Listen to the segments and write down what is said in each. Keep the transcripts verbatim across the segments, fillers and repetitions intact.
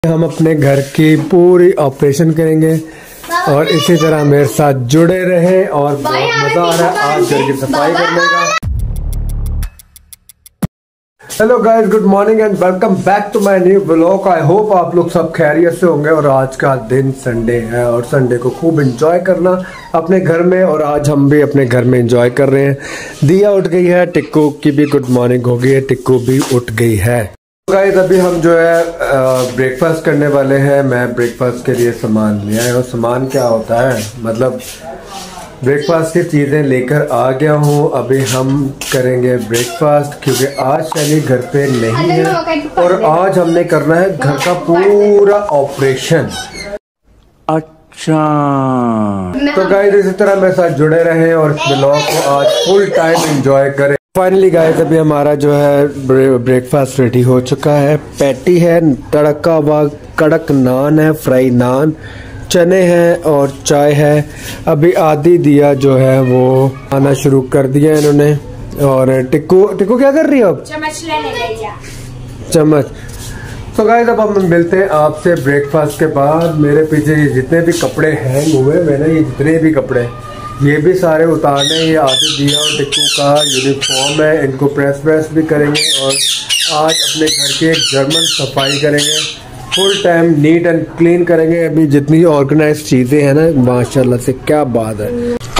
हम अपने घर की पूरी ऑपरेशन करेंगे और इसी तरह मेरे साथ जुड़े रहे और बहुत मजा आ रहा है आज घर की सफाई करने का। Hello guys, good morning and welcome back to my new vlog. I hope आप लोग सब खैरियत से होंगे और आज का दिन संडे है और संडे को खूब एंजॉय करना अपने घर में। और आज हम भी अपने घर में एंजॉय कर रहे हैं। दिया उठ गई है, टिक्कू की भी गुड मॉर्निंग हो गई है, टिक्कू भी उठ गई है। गाइस अभी हम जो है ब्रेकफास्ट करने वाले हैं। मैं ब्रेकफास्ट के लिए सामान ले आया हूँ। सामान क्या होता है, मतलब ब्रेकफास्ट की चीज़ें लेकर आ गया हूँ। अभी हम करेंगे ब्रेकफास्ट क्योंकि आज शैली घर पे नहीं है और आज हमने करना है घर का पूरा ऑपरेशन। अच्छा, तो गाइस इसी तरह मेरे साथ जुड़े रहें और इस ब्लॉग को आज फुल टाइम एंजॉय करें। फाइनली गाइस अभी हमारा जो है ब्रेकफास्ट रेडी हो चुका है। पैटी है, तड़का हुआ कड़क नान है, फ्राई नान, चने हैं और चाय है। अभी आधी दिया जो है वो आना शुरू कर दिया इन्होंने। और टिक्कू टिक्कू क्या कर रही हो अब? चम्मच लेने गई है। चम्मच। तो गाइस अब हम मिलते हैं आपसे ब्रेकफास्ट के बाद। मेरे पीछे ये जितने भी कपड़े हैंग हुए मैंने, ये जितने भी कपड़े ये भी सारे उतारने। ये आधी दिया और टिक्कू का यूनिफॉर्म है, इनको प्रेस प्रेस भी करेंगे और आज अपने घर की एक जर्मन सफाई करेंगे। Full time neat and clean करेंगे। अभी जितनी ऑर्गेनाइज चीजें हैं ना, माशाल्लाह से क्या बात है।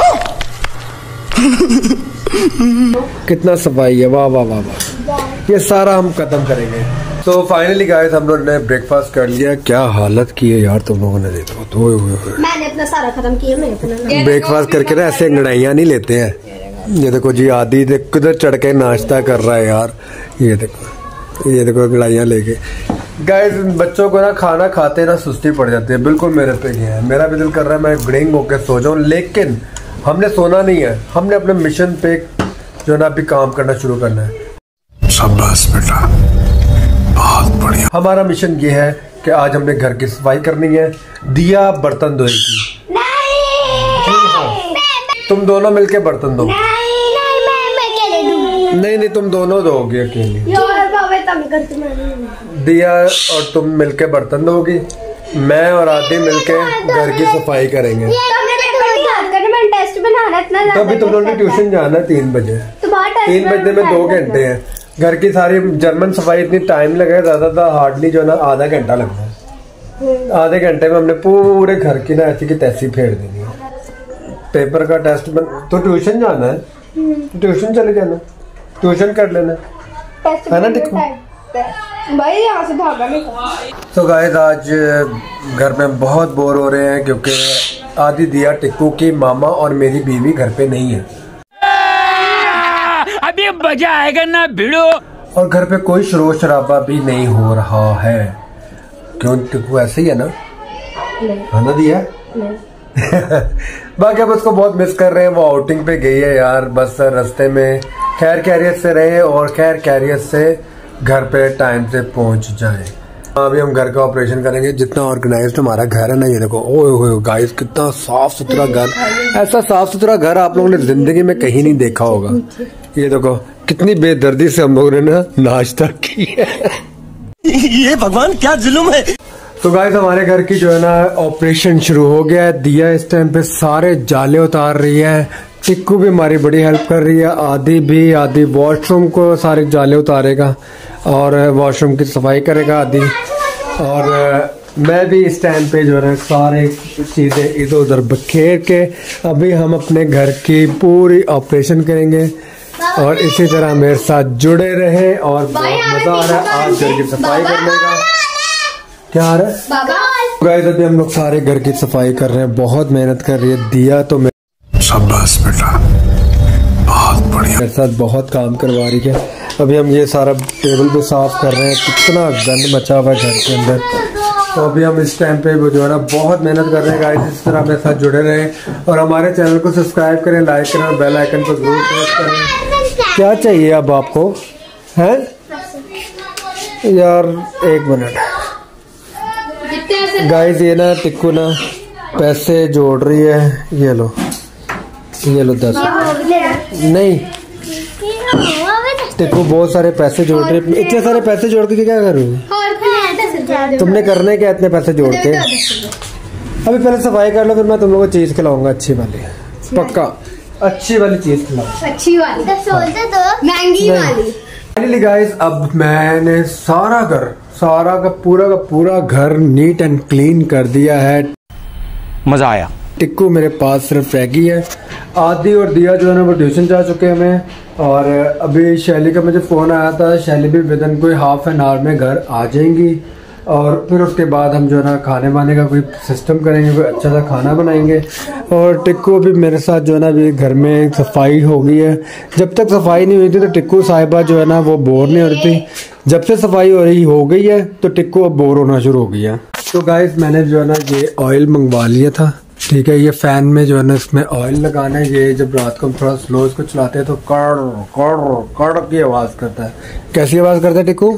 कितना सफाई है, वाह वाह वाह वाह। ये सारा हम खत्म करेंगे। तो फाइनली गाइस हम लोगों ने ब्रेकफास्ट कर लिया। क्या हालत की है यार तुम लोगों ने, देखो तो मैंने अपना सारा खत्म किया। मैं ब्रेकफास्ट करके ना ऐसे अंगड़ाइयाँ नहीं लेते हैं। ये देखो जी, आदि किधर चढ़ के नाश्ता कर रहा है यार। ये देखो ये देखो अंगड़ाइयाँ लेके। गाइस बच्चों को ना खाना खाते ना सुस्ती पड़ जाती है, बिल्कुल मेरे पे ही है। मेरा भी दिल कर रहा है मैं ग्रेंग होकर सो जाऊं, लेकिन हमने सोना नहीं है। हमने अपने मिशन पे जो ना अभी काम करना शुरू करना है। शाबाश बेटा, बहुत बढ़िया। हमारा मिशन ये है कि आज हमने घर की सफाई करनी है, दिया बर्तन धोएगी। तुम दोनों मिलके बर्तन दो। नहीं नहीं तुम दोनों दोगे अकेले। दिया और तुम मिलके बर्तन दोगी, मैं और आदि मिलके घर की सफाई करेंगे। तो अभी तुम लोगों ने ट्यूशन जाना है तीन बजे। तीन बजे में दो घंटे हैं। घर की सारी जर्मन सफाई इतनी टाइम लगे, ज्यादा था हार्डली जो ना आधा घंटा लगता है। आधे घंटे में हमने पूरे घर की ना ऐसी की तैसी फेर देनी है। पेपर का टेस्ट बन, तो ट्यूशन जाना है, ट्यूशन चले जाना, ट्यूशन कर लेना है ना। देखो भाई यहाँ से भागा नहीं। तो गाइस आज घर में बहुत बोर हो रहे हैं क्योंकि आदि दिया टिक्कू की मामा और मेरी बीवी घर पे नहीं है। अभी मजा आएगा ना भिड़ो। और घर पे कोई शोर शराबा भी नहीं हो रहा है। क्यों टिक्कू ऐसे ही है ना? है ना दिया? बाकी अब उसको बहुत मिस कर रहे हैं। वो आउटिंग पे गई है यार, बस रास्ते में खैर खैरियत से रहे और खैर खैरियत से घर पे टाइम से पहुंच जाए। अभी हम घर का ऑपरेशन करेंगे। जितना ऑर्गेनाइज्ड हमारा घर है ना, ये देखो ओए ओए गाइस कितना साफ सुथरा घर। ऐसा साफ सुथरा घर आप लोगों ने जिंदगी में कहीं नहीं देखा होगा। ये देखो कितनी बेदर्दी से हम लोगों ने ना नाश्ता किया है। ये भगवान क्या जुल्म है। तो गाइस हमारे घर की जो है ना ऑपरेशन शुरू हो गया है। दिया इस टाइम पे सारे जाले उतार रही है, टिक्कू भी हमारी बड़ी हेल्प कर रही है, आदि भी। आदि वॉशरूम को सारे जाले उतारेगा और वॉशरूम की सफाई करेगा आदि। और मैं भी इस टाइम पे जो है सारे चीज़ें इधर उधर बखेर के अभी हम अपने घर की पूरी ऑपरेशन करेंगे और इसी तरह मेरे साथ जुड़े रहे और बहुत मजा आ रहा है आज घर की सफाई करने का। क्या आ रहा है गाइस? अभी हम लोग सारे घर की सफाई कर रहे हैं, बहुत मेहनत कर रही है दिया। तो शाबाश बेटा, बहुत बढ़िया। मेरे साथ बहुत काम करवा रही है। अभी हम ये सारा टेबल भी साफ कर रहे हैं, कितना गंद मचा हुआ है घर के अंदर। तो अभी हम इस टाइम पे जो है ना बहुत मेहनत कर रहे हैं गाइस। इस तरह मेरे साथ जुड़े रहें और हमारे चैनल को सब्सक्राइब करें, लाइक करें और बेल आइकन को जरूर प्रेस करें। क्या चाहिए अब आपको है यार? एक मिनट गाइस, ये ना टिक्कू ना पैसे जोड़ रही है। ये लो ये लो दस नहीं टिक्कू बहुत सारे पैसे जोड़ रही है। इतने सारे पैसे जोड़ के क्या करूँगी? तुमने करने क्या इतने पैसे जोड़ के? अभी पहले सफाई कर लो, फिर मैं तुम लोगों को चीज खिलाऊंगा अच्छी वाली, पक्का अच्छी वाली चीज खिलाऊंगा। अच्छी वाली महंगी वाली। फाइनली गाइस, अब मैंने सारा घर, सारा का पूरा का पूरा घर नीट एंड क्लीन कर दिया है। मजा आया। टिक्कू मेरे पास सिर्फ रह गई है। आदि और दिया जो है ना वो ट्यूशन जा चुके हैं हमें, और अभी शैली का मुझे फ़ोन आया था, शैली भी विद इन कोई हाफ एन आवर में घर आ जाएंगी, और फिर उसके बाद हम जो है ना खाने वाने का कोई सिस्टम करेंगे, कोई अच्छा सा खाना बनाएंगे। और टिक्कू भी मेरे साथ जो है ना अभी घर में सफाई हो गई है। जब तक सफाई नहीं हुई थी तो टिक्कू साहिबा जो है ना वो बोर नहीं हो रही थी। जब से सफाई हो रही हो गई है तो टिक्कू अब बोर होना शुरू हो गई है। तो गाइस, मैंने जो है ना ये ऑयल मंगवा लिया था, ठीक है। ये फैन में जो है ना इसमें ऑयल लगाना है। ये जब रात को हम थोड़ा स्लो इसको चलाते हैं तो कड़ कड़ कड़ की आवाज़ करता है। कैसी आवाज़ करता है टिक्कू?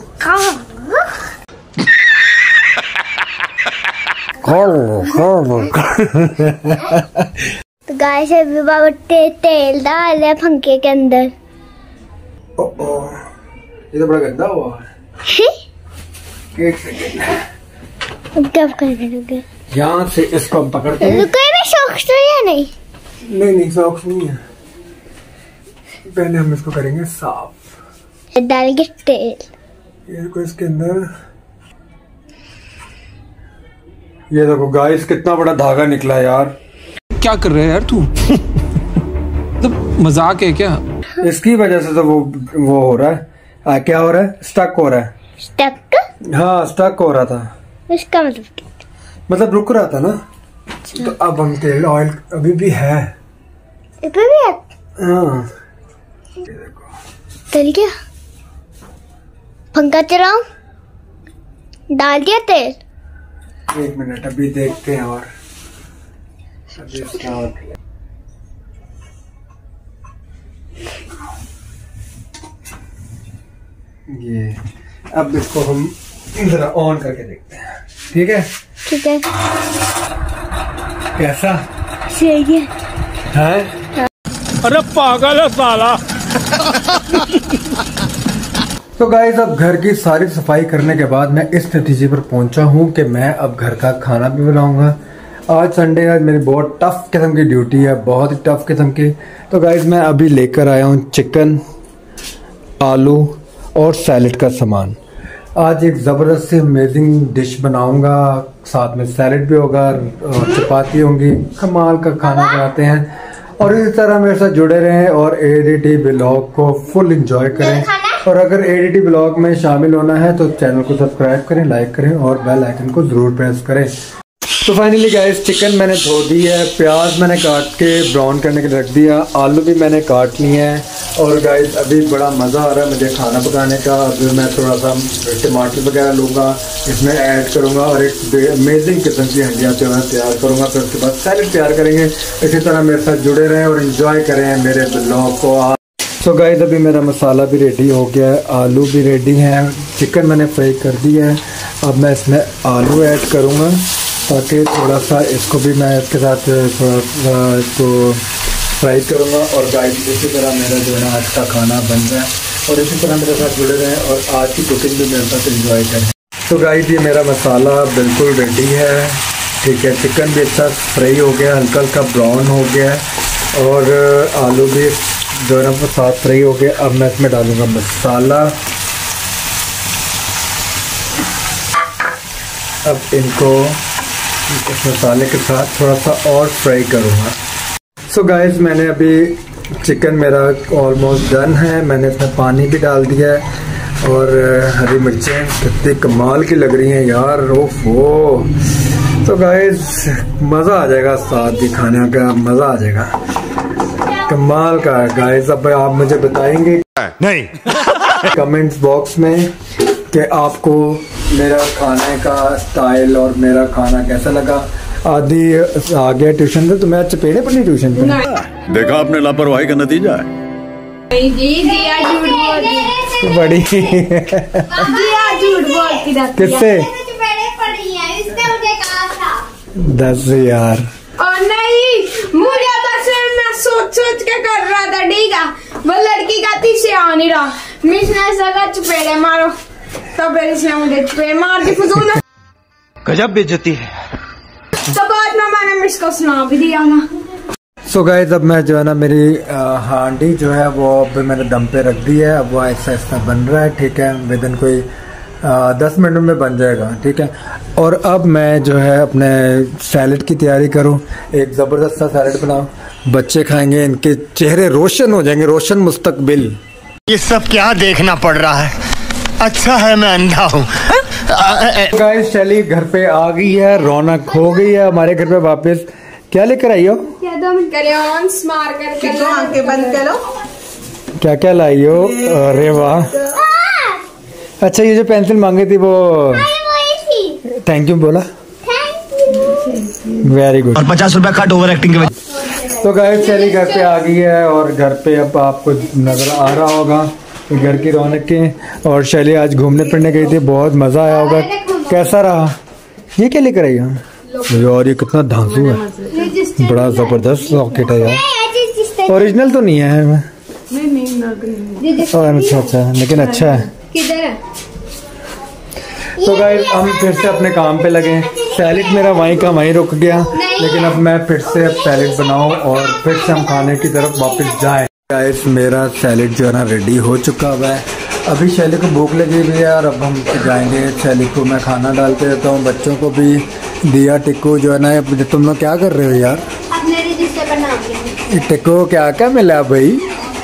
तो गाइस अभी बाबा ते, तेल डाल रहे पंखे के अंदर। ओ ओ, ये तो बड़ा गंदा हुआ है। एक सेकंड, अब क्या करेंगे? यहाँ से इसको हम पकड़ते हैं। रुको, मैं सॉक्स तो या नहीं? नहीं नहीं, सॉक्स नहीं है। पहले हम इसको करेंगे साफ। डाल के तेल ये को इसके अंदर। ये देखो गाइस, कितना बड़ा धागा निकला यार। क्या कर रहे हैं यार तू? तो मजाक है क्या? इसकी वजह से तो वो वो हो रहा है। आ, क्या हो रहा है? स्टक हो रहा है। स्टक? हाँ, स्टक हो रहा था। इसका मतलब क्या? मतलब रुक रहा था ना। तो अब हम तेल ऑयल अभी भी है। इधर भी है? हाँ, ये देखो। तेल क्या? पंखा चलाओ, डाल दिया तेल। एक मिनट, अभी देखते हैं। और अभी स्टार्ट। ये अब इसको हम जरा ऑन करके देखते हैं, ठीक है? ठीक है। कैसा सही है? है? अरे पागल है साला। तो गाइस, अब घर की सारी सफाई करने के बाद मैं इस नतीजे पर पहुंचा हूं कि मैं अब घर का खाना भी बनाऊंगा। आज संडे है, मेरी बहुत टफ किस्म की ड्यूटी है, बहुत ही टफ किस्म की। तो गाइस, मैं अभी लेकर आया हूं चिकन, आलू और सैलेड का सामान। आज एक ज़बरदस्त सी अमेजिंग डिश बनाऊंगा, साथ में सैलेड भी होगा और चपाती होंगी। कमाल का खाना बनाते हैं, और इसी तरह मेरे साथ जुड़े रहें और एडीटी ब्लॉग को फुल एंजॉय करें। और अगर एडीटी ब्लॉग में शामिल होना है तो चैनल को सब्सक्राइब करें, लाइक करें और बेल आइकन को जरूर प्रेस करें। तो फाइनली गाइस, चिकन मैंने धो दी है, प्याज मैंने काट के ब्राउन करने के लिए रख दिया, आलू भी मैंने काट लिए हैं। और गाइस, अभी बड़ा मज़ा आ रहा है मुझे खाना पकाने का। अभी मैं थोड़ा सा टमाटर वगैरह लूँगा, इसमें ऐड करूँगा और एक अमेजिंग किस्म की हंडियाँ जो है तैयार करूँगा। फिर उसके बाद सैलेड तैयार करेंगे। इसी तरह मेरे साथ जुड़े रहें और इन्जॉय करें मेरे ब्लॉग को। तो गाइस, अभी मेरा मसाला भी रेडी हो गया है, आलू भी रेडी हैं, चिकन मैंने फ्राई कर दिया है। अब मैं इसमें आलू ऐड करूँगा ताकि थोड़ा सा इसको भी मैं इसके साथ थोड़ा सा इसको फ्राई करूँगा। और गाइस, इसी तरह मेरा जो है ना आज का खाना बन रहा है, और इसी तरह मेरे साथ जुड़े रहें और आज की कुकिंग भी मेरे साथ एंजॉय करें। तो गाइस, ये मेरा मसाला बिल्कुल रेडी है, ठीक है। चिकन भी अच्छा फ्राई हो गया, हल्का हल्का ब्राउन हो गया, और आलू भी जो है ना वो साथ फ्राई हो गया। अब मैं इसमें डालूँगा मसाला। अब इनको इस मसाले के साथ थोड़ा सा और फ्राई करूँगा। सो गाइस, मैंने अभी चिकन मेरा ऑलमोस्ट डन है, मैंने इसमें पानी भी डाल दिया है, और हरी मिर्चें कितनी कमाल की लग रही हैं यार, ओफो। तो गाइस, मज़ा आ जाएगा, साथ भी खाने का मज़ा आ जाएगा, कमाल का है गाइस। अब आप मुझे बताएंगे नहीं कमेंट्स बॉक्स में कि आपको मेरा खाने का स्टाइल और मेरा खाना कैसा लगा। आदि आ गया ट्यूशन से, तो मैं चपेड़े पड़ी ट्यूशन पे। देखा आपने लापरवाही का नतीजा है। बड़ी किससे? दस यार। और नहीं, मुझे बस मैं सोच सोच के कर रहा था, ठीक है। वो लड़की का तीसरे आ नहीं रहा, मिस ने सगा चपेड़े मारो, तो फिर इसने मुझे चपेड़ मार दी फजूल। गजब बेइज्जती है। तो बाद में मैंने मिसको सुना भी दिया ना। सो so गाइस, अब मैं जो है ना मेरी हांडी जो है वो अब मैंने दम पे रख दी है। अब वो ऐसा ऐसा बन रहा है, ठीक है। विद इन कोई आ, दस मिनट में बन जाएगा, ठीक है। और अब मैं जो है अपने सैलेड की तैयारी करूं। एक ज़बरदस्त सा सैलेड बनाऊं, बच्चे खाएंगे, इनके चेहरे रोशन हो जाएंगे, रोशन मुस्तकबिल। ये सब क्या देखना पड़ रहा है? अच्छा है मैं अंधा हूँ। गाइस, शैली घर पे आ गई है, रौनक हो गई है हमारे घर पे वापस। क्या लेकर आई हो? क्रेयॉन्स मार कर आंखें बंद करो। क्या क्या लाई हो? अरे वाह, अच्छा ये जो पेंसिल मांगी थी वो थैंक यू बोला, वेरी गुड। और पचास रुपया कट ओवर एक्टिंग के वजह। तो गाइस, शैली घर पे आ गई है और घर पे अब आपको नजर आ रहा होगा घर की रौनक के। और शैली आज घूमने फिरने गई थी, बहुत मजा आया होगा। कैसा रहा? ये क्या लेकर आई है? यार ये कितना धांसू है, बड़ा जबरदस्त लॉकेट है यार। ओरिजिनल तो नहीं है? नहीं नहीं, अच्छा अच्छा, लेकिन अच्छा है। किधर है? तो गाइस, हम फिर से अपने काम पे लगे। सैलेड मेरा वहीं का वहीं रुक गया, लेकिन अब मैं फिर से अब सैलेड बनाऊं और फिर से हम खाने की तरफ वापस जाएं। गाइस, मेरा सैलेड जो है ना रेडी हो चुका हुआ है। अभी शैली को भूख लगी हुई है यार, अब हम जाएंगे। शैली को मैं खाना डालते रहता हूँ, बच्चों को भी दिया। टिक्कू जो है ना, तुम लोग क्या कर रहे हो यार? अपने रजिस्टर बना टिक्कू क्या क्या मिला भाई?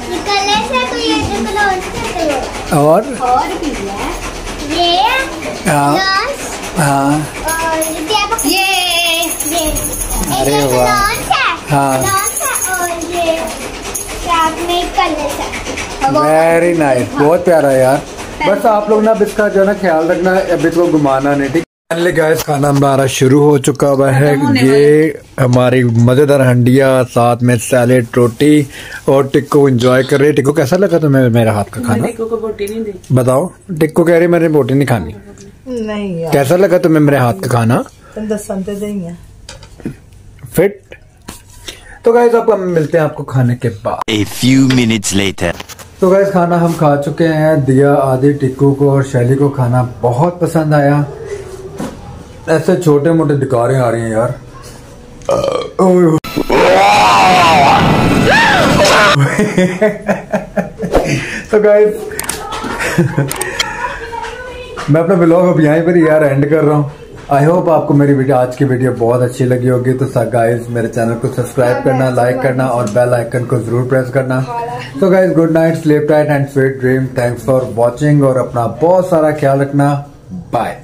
और और भी है ये हाँ हाँ, ये ये अरे वाह, हाँ वेरी नाइस, बहुत प्यारा यार। बस आप लोग ना अब इसका जो है ना ख्याल रखना, अब इसको घुमाना नहीं, ठीक। फाइनली गाइस, खाना हमारा शुरू हो चुका हुआ है। ये हमारी मजेदार हंडिया, साथ में सैलेड, रोटी और टिक्को एंजॉय कर रही है। टिक्को कैसा लगा तुम्हें मेरा हाथ का खाना? टिक्को को बोटी नहीं दी। बताओ। टिक्को कह रही मैंने बोटी नहीं खानी। नहीं यार। कैसा लगा तुम्हें मेरे हाथ का खाना? फिट। तो गाइस, अब हम मिलते हैं आपको खाने के बाद। A few minutes later. तो गाइस, खाना हम खा चुके हैं। दिया आदि, टिक्कू को और शैली को खाना बहुत पसंद आया। ऐसे छोटे मोटे दिकारे आ रही हैं यार। तो गाइस, मैं अपना ब्लॉग अब यहीं पर यार एंड कर रहा हूँ। आई होप आपको मेरी वीडियो, आज की वीडियो बहुत अच्छी लगी होगी। तो गाइस, मेरे चैनल को सब्सक्राइब करना, लाइक करना और बेल आइकन को जरूर प्रेस करना। तो guys, good night, sleep tight and sweet dream. Thanks for watching और अपना बहुत सारा ख्याल रखना। बाय।